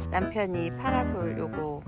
남편이 파라솔 요거.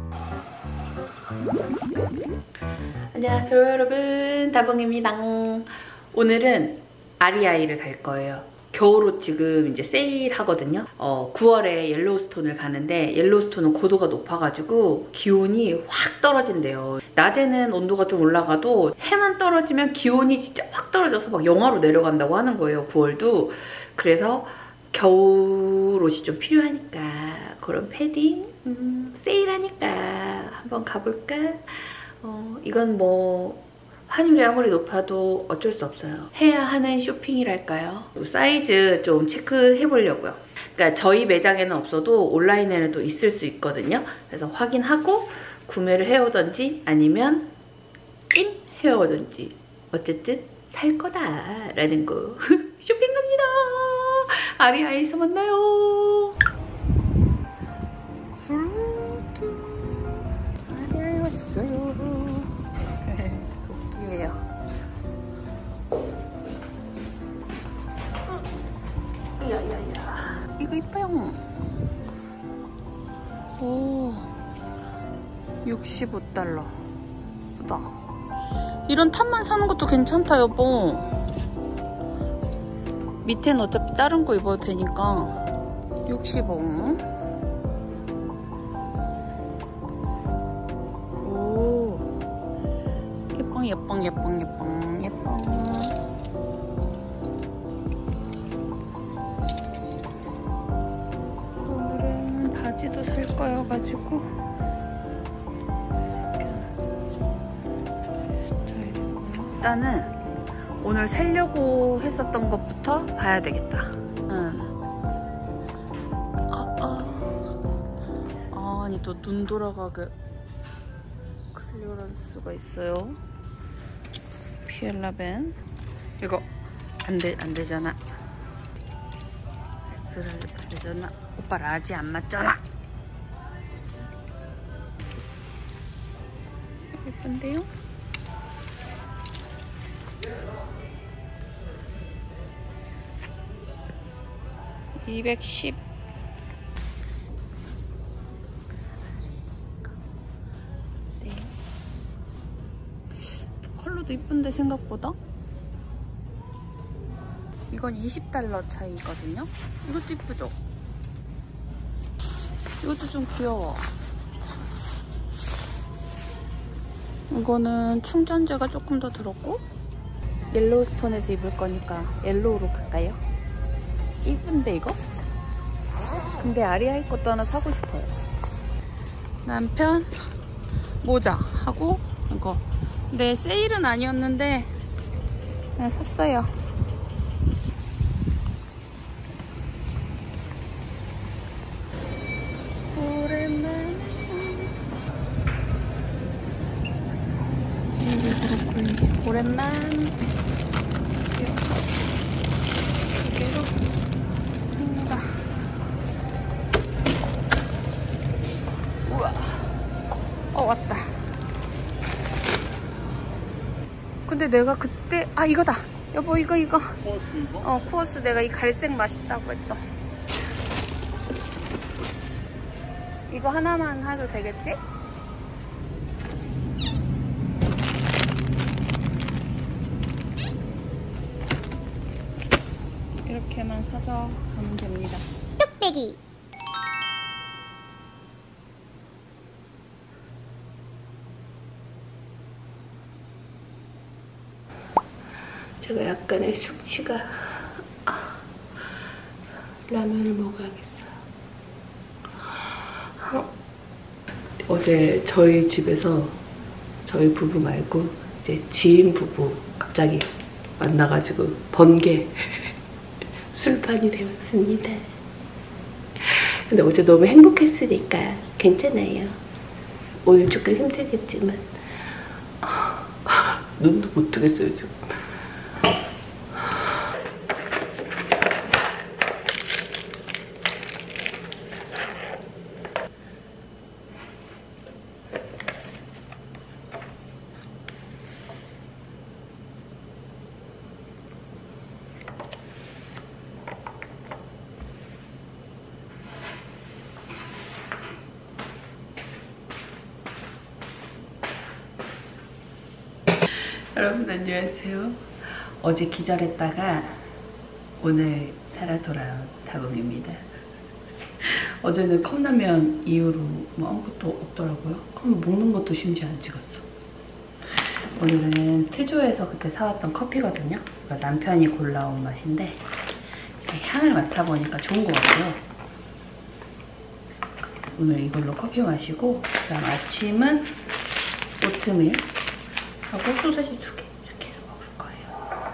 안녕하세요 여러분, 다봉입니다. 오늘은 REI를 갈 거예요. 겨울옷 지금 이제 세일하거든요. 9월에 옐로우스톤을 가는데 옐로우스톤은 고도가 높아가지고 기온이 확 떨어진대요. 낮에는 온도가 좀 올라가도 해만 떨어지면 기온이 진짜 확 떨어져서 막 영하로 내려간다고 하는 거예요. 9월도. 그래서 겨울옷이 좀 필요하니까 그런 패딩 세일하니까 한번 가볼까? 이건 뭐 환율이 아무리 높아도 어쩔 수 없어요. 해야 하는 쇼핑이랄까요? 사이즈 좀 체크해 보려고요. 그러니까 저희 매장에는 없어도 온라인에는 또 있을 수 있거든요. 그래서 확인하고 구매를 해오던지 아니면 찐 해오던지 어쨌든 살 거다라는 거. 쇼핑 갑니다. REI에서 만나요. REI 왔어요. 야야야, 이거 이뻐요. 오, 65달러. 예쁘다. 이런 탑만 사는 것도 괜찮다 여보. 밑에는 어차피 다른 거 입어도 되니까. 65. 오, 예뻐 예뻐 예뻐 예뻐 예뻐. 바지도 살 거여가지고 일단은 오늘 살려고 했었던 것부터 봐야 되겠다. 아니 또 눈 돌아가게 클리어런스가 있어요. 피엘라벤 이거 안 되잖아. 엑스라지 안 되잖아. 오빠 라지 안 맞잖아. 예쁜데요? $210. 네. 컬러도 이쁜데 생각보다. 이건 $20 차이거든요. 이것도 이쁘죠? 이것도 좀 귀여워. 이거는 충전재가 조금 더 들었고 옐로우스톤에서 입을 거니까 옐로우로 갈까요? 이쁜데 이거? 근데 REI 것도 하나 사고 싶어요. 남편 모자 하고 이거. 근데 세일은 아니었는데 그냥 샀어요. 오랜만. 여기로 합니다. 우와. 왔다. 근데 내가 그때 이거다. 여보 이거. 쿠어스 이거? 쿠어스 내가 이 갈색 맛있다고 했던. 이거 하나만 해도 되겠지? 이렇게만 사서 가면 됩니다. 뚝배기! 제가 약간의 숙취가 라면을 먹어야겠어요. 어제 저희 집에서 저희 부부 말고 이제 지인 부부 갑자기 만나가지고 번개 술판이 되었습니다. 근데 어제 너무 행복했으니까 괜찮아요. 오늘 조금 힘들겠지만 눈도 못 뜨겠어요 지금. 여러분 안녕하세요. 어제 기절했다가 오늘 살아 돌아온 다봉입니다. 어제는 컵라면 이후로 뭐 아무것도 없더라고요. 그럼 먹는 것도 심지어 안 찍었어. 오늘은 트조에서 그때 사왔던 커피거든요. 남편이 골라온 맛인데 향을 맡아보니까 좋은 것 같아요. 오늘 이걸로 커피 마시고 그다음 아침은 오트밀 하고 소세지 2개 이렇게 해서 먹을 거예요.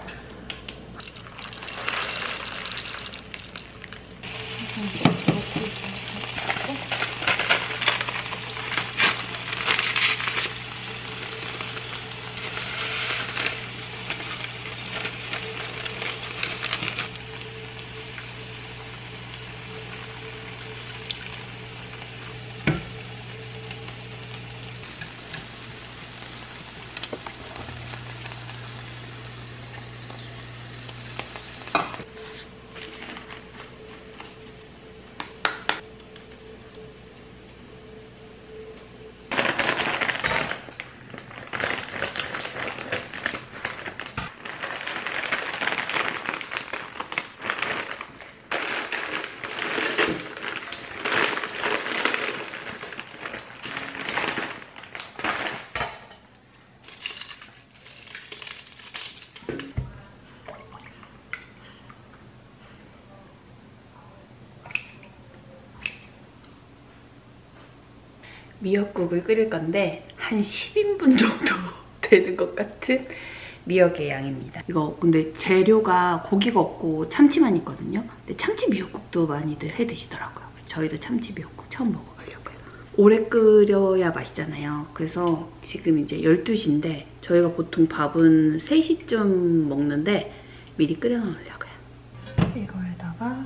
미역국을 끓일 건데 한 10인분 정도 되는 것 같은 미역의 양입니다. 이거 근데 재료가 고기가 없고 참치만 있거든요. 근데 참치 미역국도 많이들 해 드시더라고요. 저희도 참치 미역국 처음 먹어보려고요. 오래 끓여야 맛있잖아요. 그래서 지금 이제 12시인데 저희가 보통 밥은 3시쯤 먹는데 미리 끓여 놓으려고요. 이거에다가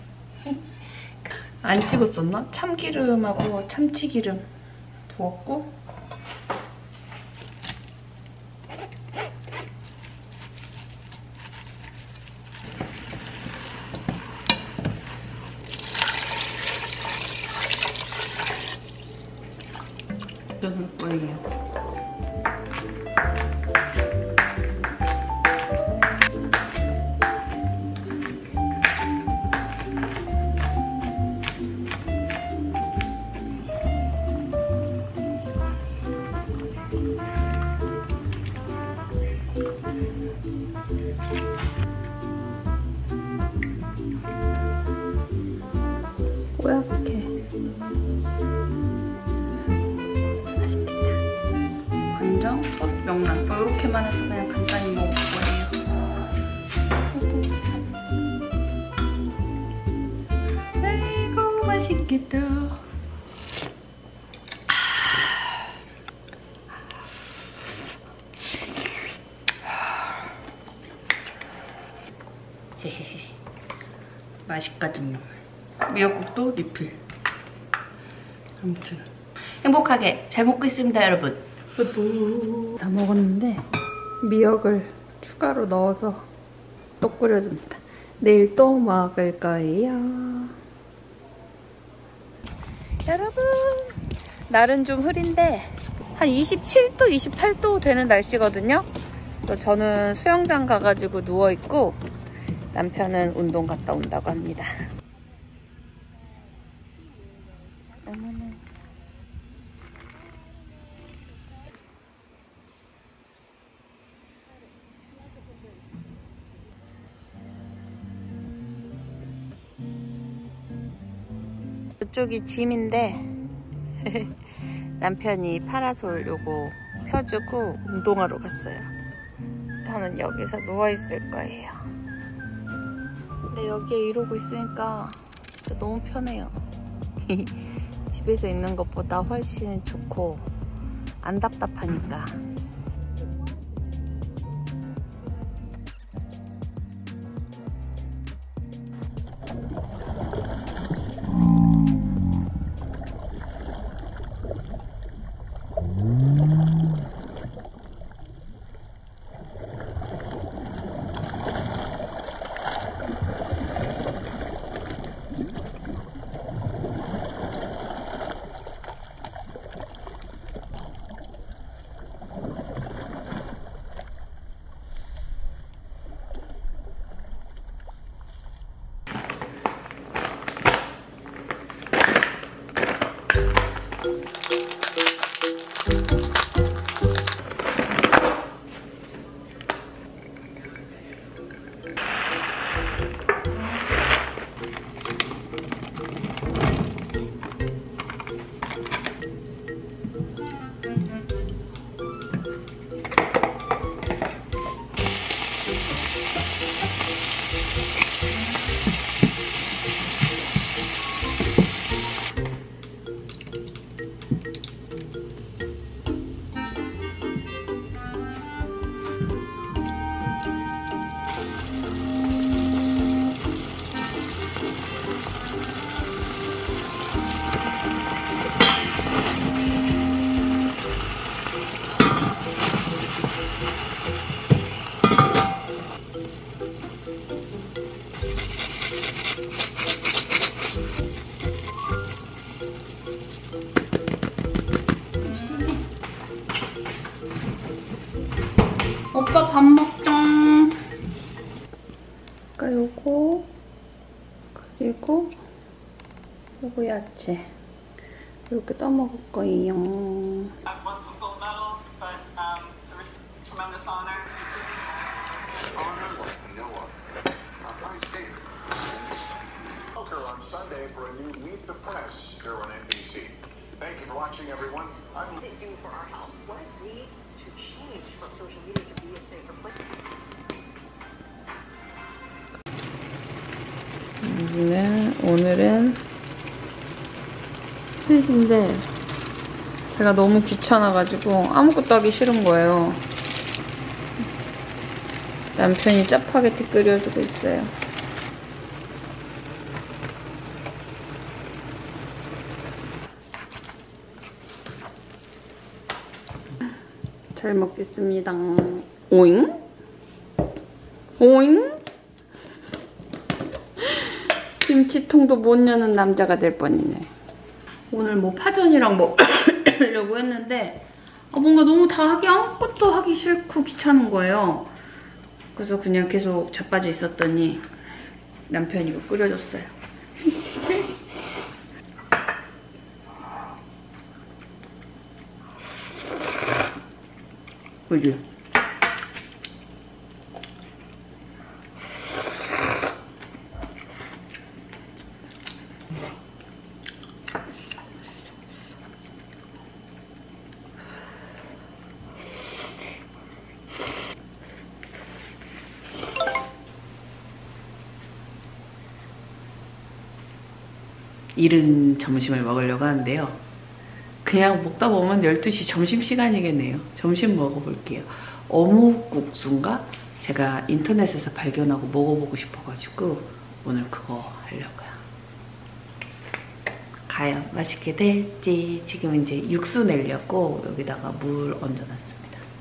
안 찍었었나? 참기름하고 참치기름 부었고 넣을 거예요. 뽀얗게 맛있겠다. 간장, 톳, 명란 이렇게만 해서 그냥 간단히 먹을 거예요. 아이고 맛있겠다. 헤헤헤 맛있거든요. 미역국도 리필. 아무튼 행복하게 잘 먹고 있습니다, 여러분. 다 먹었는데 미역을 추가로 넣어서 또 끓여줍니다. 내일 또 먹을 거예요. 여러분, 날은 좀 흐린데 한 27도, 28도 되는 날씨거든요. 그래서 저는 수영장 가가지고 누워있고 남편은 운동 갔다 온다고 합니다. 이쪽이 짐인데 남편이 파라솔 요거 펴주고 운동하러 갔어요. 저는 여기서 누워있을 거예요. 근데 여기에 이러고 있으니까 진짜 너무 편해요. 집에서 있는 것보다 훨씬 좋고 안 답답하니까. 넣고, 그리고 요거 야채 이렇게 떠먹을 거예요. On Sunday for a new Meet the Press here on NBC. Thank you for watching, everyone. What does it do for our health? What needs to change for social media to be a safer place? 오늘은 3시인데 제가 너무 귀찮아가지고 아무것도 하기 싫은 거예요. 남편이 짜파게티 끓여주고 있어요. 잘 먹겠습니다. 오잉? 오잉? 김치통도 못 여는 남자가 될 뻔이네. 오늘 뭐 파전이랑 뭐 하려고 했는데 뭔가 너무 다 하기 아무것도 하기 싫고 귀찮은 거예요. 그래서 그냥 계속 자빠져 있었더니 남편이 이거 끓여줬어요. 그지? 이른 점심을 먹으려고 하는데요. 그냥 먹다 보면 12시 점심시간이겠네요. 점심 먹어볼게요. 어묵국수인가? 제가 인터넷에서 발견하고 먹어보고 싶어가지고 오늘 그거 하려고요. 과연 맛있게 될지. 지금 이제 육수 내려고 여기다가 물 얹어놨습니다.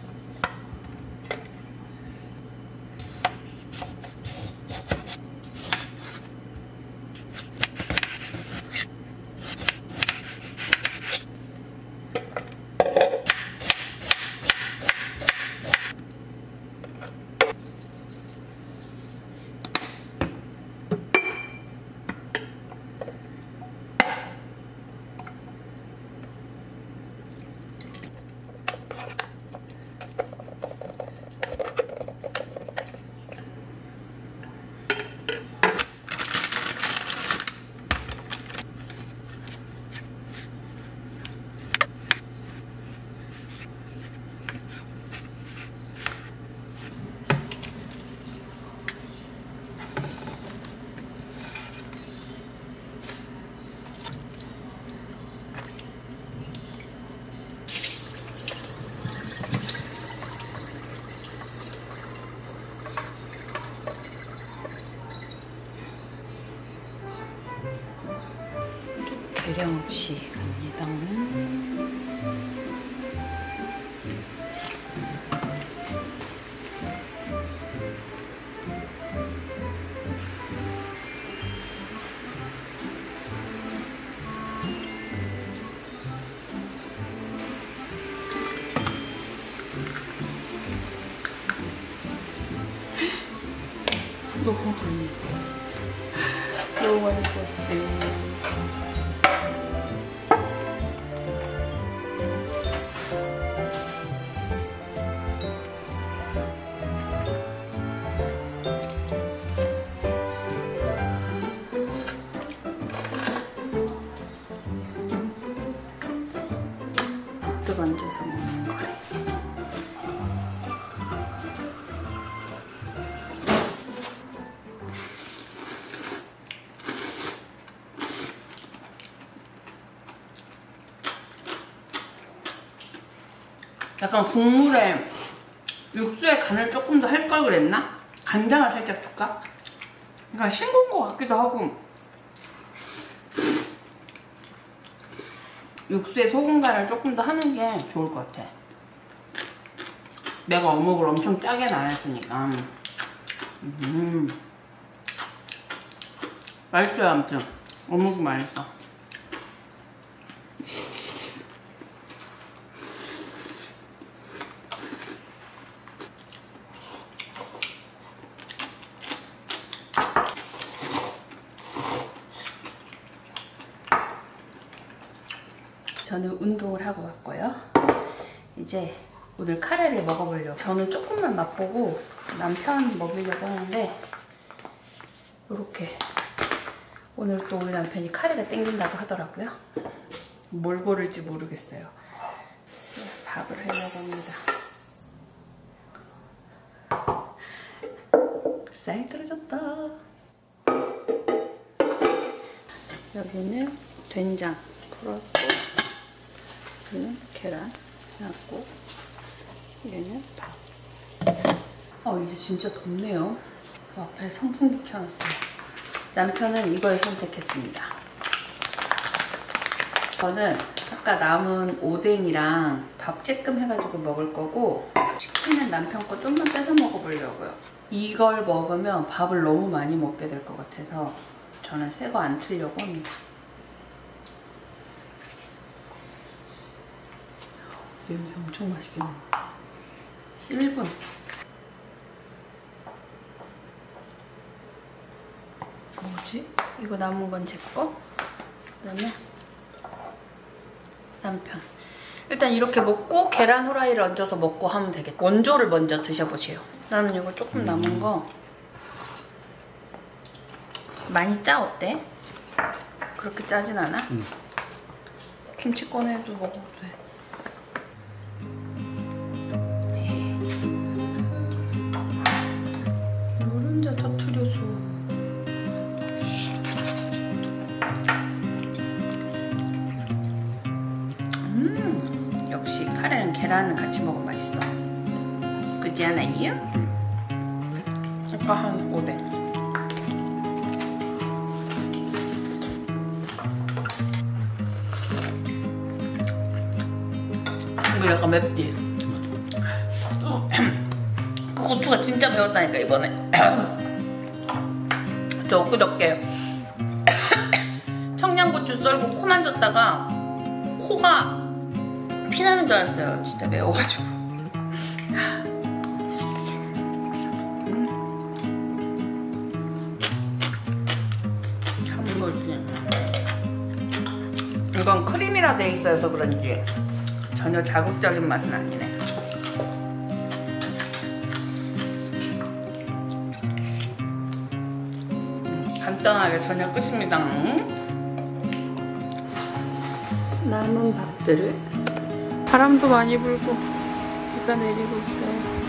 계량 없이 갑니다. 너무 많이 떴어요. 또 얹어서 먹는 거예요. 약간 국물에 육수에 간을 조금 더 할 걸 그랬나? 간장을 살짝 줄까? 그러니까 싱거운 것 같기도 하고 육수에 소금 간을 조금 더 하는 게 좋을 것 같아. 내가 어묵을 엄청 짜게는 안 했으니까. 맛있어요. 아무튼 어묵이 맛있어. 저는 운동을 하고 왔고요. 이제 오늘 카레를 먹어보려고. 저는 조금만 맛보고 남편 먹이려고 하는데 이렇게 오늘 또 우리 남편이 카레가 땡긴다고 하더라고요. 뭘 고를지 모르겠어요. 밥을 하려고 합니다. 쌀 떨어졌다. 여기는 된장 풀었고, 여기는 계란 해놨고, 얘는 밥. 이제 진짜 덥네요. 앞에 선풍기 켜놨어요. 남편은 이걸 선택했습니다. 저는 아까 남은 오뎅이랑 밥 쬐끔 해가지고 먹을 거고, 치킨은 남편 거 좀만 뺏어 먹어보려고요. 이걸 먹으면 밥을 너무 많이 먹게 될 것 같아서 저는 새 거 안 틀려고 합니다. 냄새 엄청 맛있겠네. 1분. 뭐지? 이거 남은 건 제 거? 그다음에 남편. 일단 이렇게 먹고 계란 후라이를 얹어서 먹고 하면 되겠다. 원조를 먼저 드셔보세요. 나는 이거 조금 남은 거. 많이 짜 어때? 그렇게 짜진 않아? 김치 꺼내도 먹어도 돼. 노른자 터트려서. 역시 카레는 계란은 같이 먹으면 맛있어. 그지 않아요? 아까 한 오뎅. 이거 약간 맵지? 그 고추가 진짜 매웠다니까 이번에. 저 엊그저께 청양고추 썰고 코 만졌다가 코가 피나는 줄 알았어요. 진짜 매워가지고. 참 이거지. 이건 크림이라 돼 있어서 그런지 전혀 자극적인 맛은 아니네. 간단하게 저녁 끝입니다. 남은 밥들을. 바람도 많이 불고 비가 내리고 있어요.